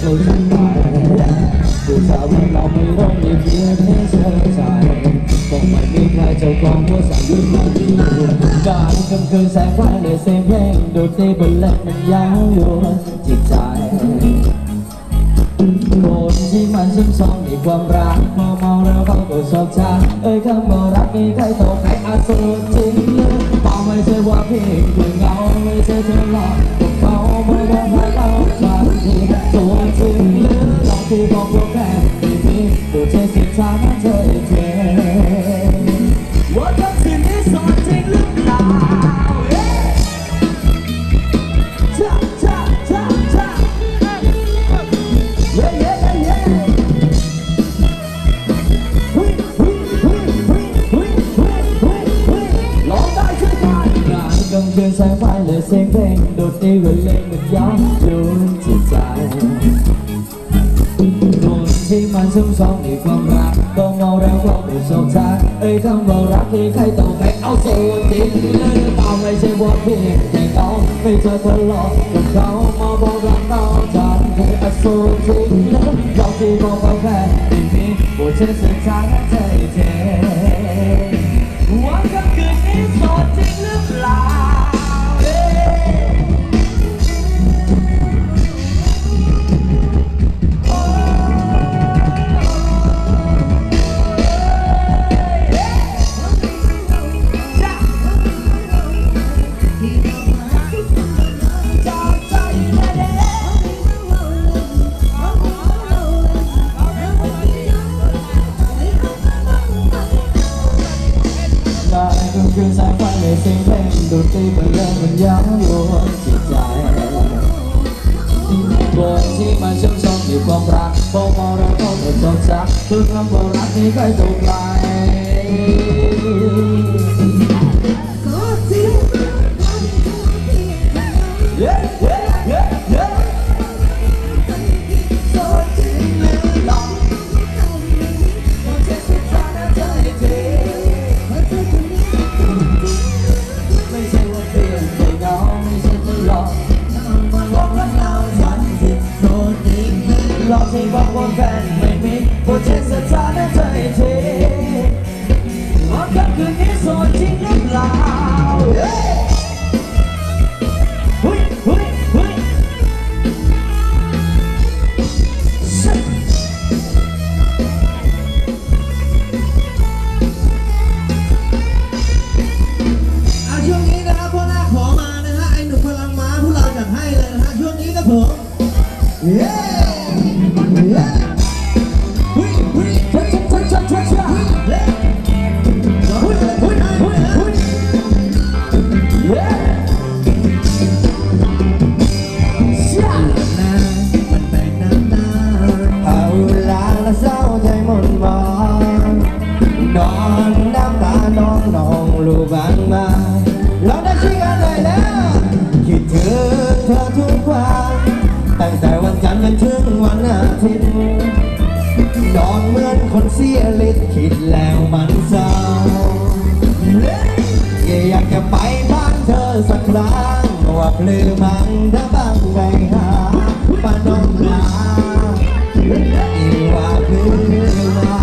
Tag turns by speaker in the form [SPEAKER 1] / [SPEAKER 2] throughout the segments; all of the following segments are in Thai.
[SPEAKER 1] เลยฉันไปผู้สาวเราไม่ร้องเพียงแค่เชื่อใจคงไม่มีใครเจ้าของหัวใจยืนมาที่การกำคืนแสงไฟเลยเสียงเพลงดูดบนเล่นมันยาวอยู่จิตใจคนที่มันซึมซ้อนในความรักพอเมาแล้วเขาก็ชอบใจคำว่ารักมีใครตกใครอาสูรจริงเปล่าไม่ใช่ว่าพี่คือเงาไม่ใช่เธอหลอกกับเขาเมื่อวันให้เราฉันที่ตัวจริงลองที่บอกว่าแค่ไม่มีตัวเธอสิทางเธอเทว่าทั้งสิ่งนี้สอนจริงหรือเปล่าคืนแสงไฟเลยเสียงเพลงโดดดีเวลามันย้อนดูจิตใจคนที่มันซึมซ้อนในความรักก็เมาแล้วก็ไม่สนใจคำว่ารักที่ใครต้องไปเอาสูตรจริงเลยเปล่าไม่ใช่ว่าพี่แต่เขาไม่เจอเธอหลอกกับเขามาบอกรักเราจากที่อสูรจริงเลยเราที่บอกว่าแค่ไม่มีหัวใจเสียใจใจเทว่าค่ำคืนนี้สดจริงหรือเปล่าคืนแสงไฟเลยเสียงเพลงดูดตีเป็นเรื่องมันย้ำอยู่จิตใจคนที่มันชื่นชมในความรักพอมองเราก็หมดจดจักคือคำว่ารักนี้ใครตกไหลหลอกที่บอกว่าแฟนไม่มีหัวใจสถานะใจเทว่าค่ำคืนนี้โสดจริงหรือเปล่าหุ้ยหุ้ยหุ้ย
[SPEAKER 2] ช่วงนี้นะครับพวกหน้าขอมานะฮะไอ้หนุ่มพลังม้าพวกเราจัดให้เลยนะฮะช่วงนี้ครับผม
[SPEAKER 1] ลูกบางมาเราได้ช่วยกันหน่อยแล้วคิดถึงเธอทุกวันตั้งแต่วันจันทร์จนถึงวันอาทิตย์นอนเหมือนคนเสียฤทธิ์คิดแล้วมันเศร้าอยากจะไปบ้านเธอสักครั้งว่าปลื้มมันถ้าบ้างไปหาป้าน้องลาอีว่าปลื้มมา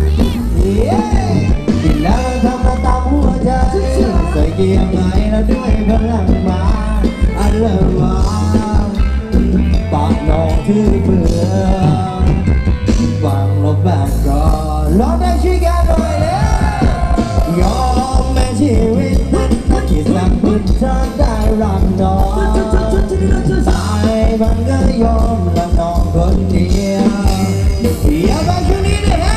[SPEAKER 1] กินแล้วทำมาตามหัวใจใส่เกียร์ไงแล้วด้วยพลังมาอันเลิศว่าปากน้องที่เบื่อฟังลบบ้างก็ลองได้ช่วยกันหน่อยแล้วยอมแม้ชีวิตนั้นที่สั่งพื้นเธอได้รักน้องตายมันก็ยอมรักน้องคนเดียวอย่าไปช่วยนี้เลยฮะ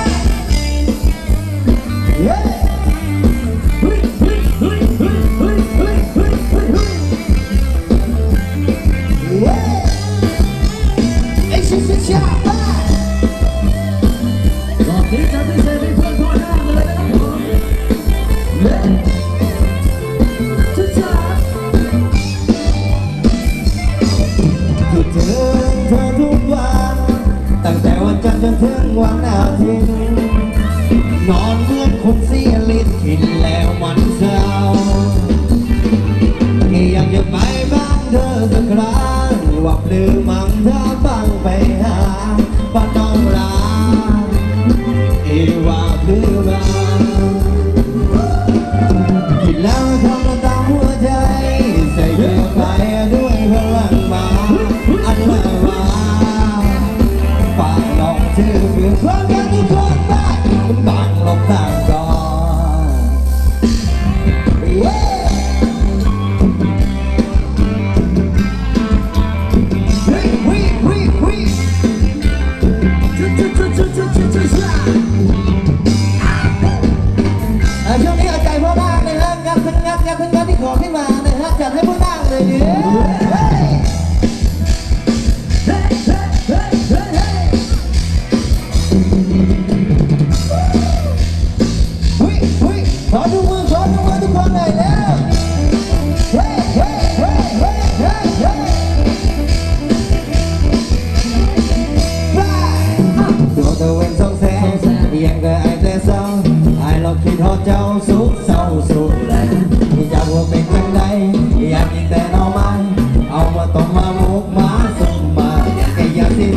[SPEAKER 1] ตั้งแต่วันจันทร์จนถึงวันอาทิตย์นอนเหมือนคนเสียฤทธิ์คิดแล้วมันเศร้าอยากจะไปบ้านเธอสักครั้งว่าปลื้มมันถ้าบังไปหา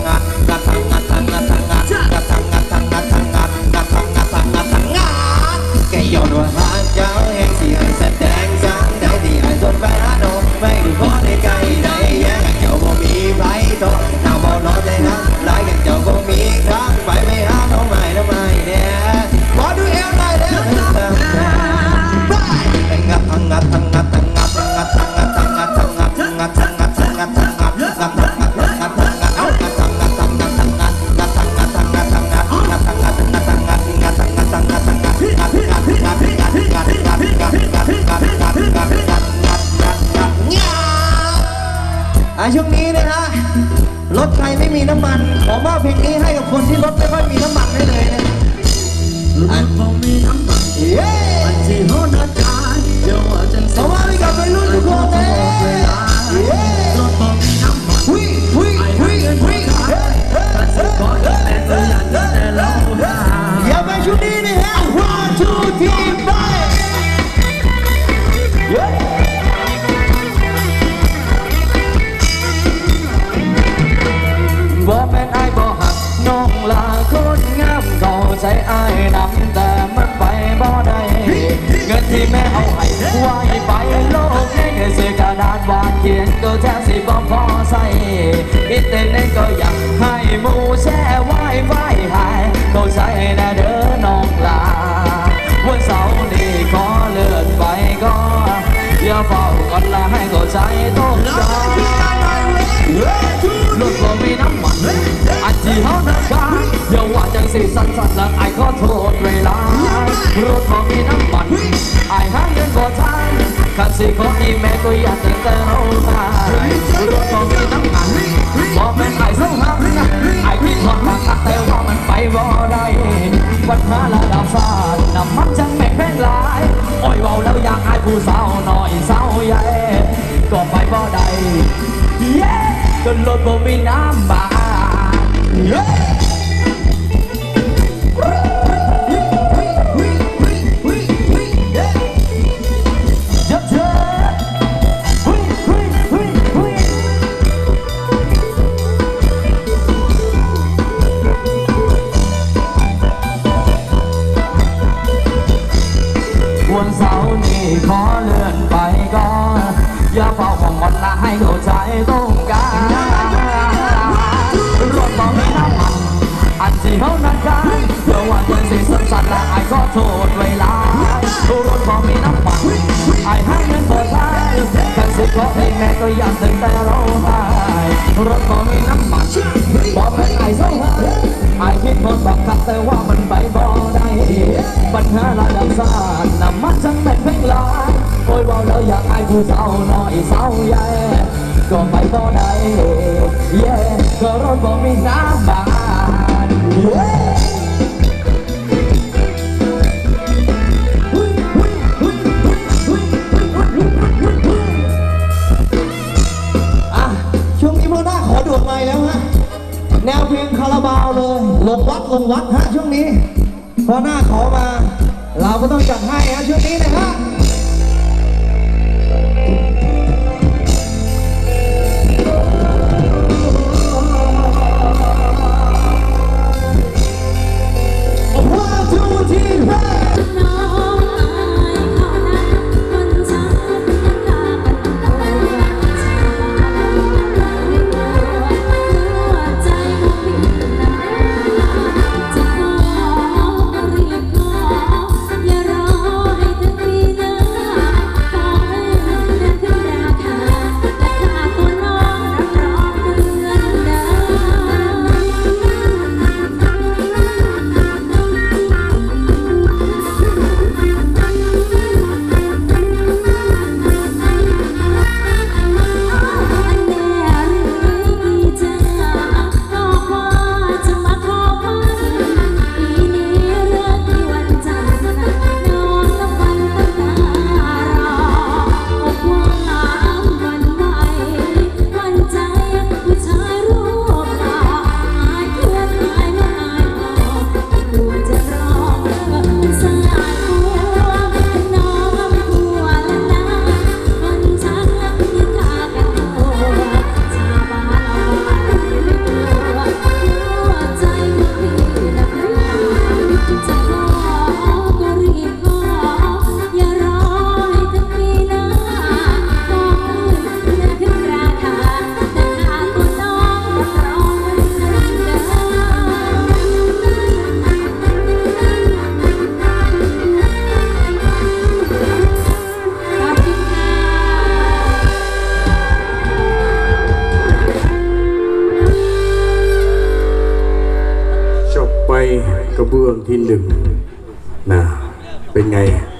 [SPEAKER 1] งัดงัดทางงัดทางงัดทางงัดงัดทางงัดทางงัดทางงัดงัดทางงัดทางงัดทางงัดแกย้อนว่าหากเจ้าแห่งสีให้แสดงสังได้ที่ไอ้จนไปหาโนไม่ดูพอในใจได้แย่เจ้าบ่มีไผโตหน้าบ่นอนใจนะหลายกันเจ้าบ่มีครั้งไปไม่หาน้องใหม่น้องใหม่เนี่ยขอดูเอวหน่อยเด้องัดทางงัดทางงัดทางงัดงัดทางงัดทางงัดทางงัดงัดทางงัดทางงัดทางงัดงัดทางงัดทางงัดทางงัดเอางัดทางงัดทางงัดทางงัดงัดทางงัดทางงัดทางงัดงัดทางงัดทางงัดทางงัดงัดทางงัดทางงัดทางงัดงัดงัดงัดงัดงัดงัดงัดงัดงัดงัดงัดงัดงัดงัดงัดงัดช่วงนี้นะฮะรถใครไม่มีน้ำมันขอมอบเพลงนี้ให้กับคนที่รถไม่ค่อยมีน้ำมันได้เลยนะ
[SPEAKER 2] รถบ่มีน้ำมันอันที่โหดใจเดี๋ยวว่าจังสิ
[SPEAKER 1] เอามาให้กับวัยรุ่นทุกคนเลย
[SPEAKER 2] รถบ่มีน้ำมันไอ้ให้เงินไม่ขายถ้าสิขอแต่ก็อยากแต่เราหา
[SPEAKER 1] อย่าไปชุดนี้นะฮะ one two three five บ่แม่นไอ้บ่หักน้องลาคนงามเข้าใจไอ้นำแต่มันไปบ่ได้เงินที่แม่เอาให้ไว้ไปโลกนี้แค่ซื้อกระดาษวาดเขียนก็แทบสิบ่พอใส่อินเทอร์เน็ตก็อยากให้หมู่แชร์ไว้ไว้ให้เข้าใจนะเด้อน้องลาวันเสาร์นี้ขอเลื่อนไปก็อย่าเฝ้ากันละให้เข้าใจต้องการรถบ่มีน้ำมันอันที่เฮานักการอย่าว่าจังสิสั้นๆแล้วไอ้ขอโทษเวลารถบ่มีน้ำมันไอ้หาเงินบ่ทันคันสิขออีแม่ก็อยากตั้งแต่เราตายรถบ่มีน้ำมันบ่แม่นไอ้เศร้าหักไอ้คิดฮอดบักคักแต่ว่ามันไปบ่ได้ปัญหาระดับชาติน้ำมันจังแม่งแพงหลายโอ้ยเว้าแล้วอยากให้ผู้สาวน้อยสาวใหญ่ก็ไปบ่ได้จนรถบ่มีน้ำบาวันเสาร์นี้ขอเลื่อนไปก่อนอย่าเฝ้าของมันละให้เข้าใจต้องการรถบ่มีน้ำมันอันที่เขานัดกันเพื่อว่าจะสิ่งสั้นๆและไอ้ขอโทษเวลารถบ่มีน้ำมันไอ้ให้เงินบ่ใช้คันสิขอให้แม่ก็อยากตั้งแต่เราหายรถบ่มีน้ำมันบ่เป็นไอ้เศร้าหายไอ้คิดหมดบักคักแต่ว่ามันไปบ่ได้ปัญหาระดับชาติน้ำมันจังเป็นเพียงลายโอ้ยว่าเราอยากให้ผู้สาวน้อยสาวใหญ่ก็ไปบ่ได้ก็รถบ่มีน้ำบาดช่วงนี้พ่อหน้าขอดวงไม้แล้วฮะแนวเพลงคาราบาวเลยลงวัดฮะช่วงนี้พอหน้าขอมาเราก็ต้องจัดให้ฮะช่วงนี้นะฮะ
[SPEAKER 3] กระเบื้องที่หนึ่งนะเป็นไง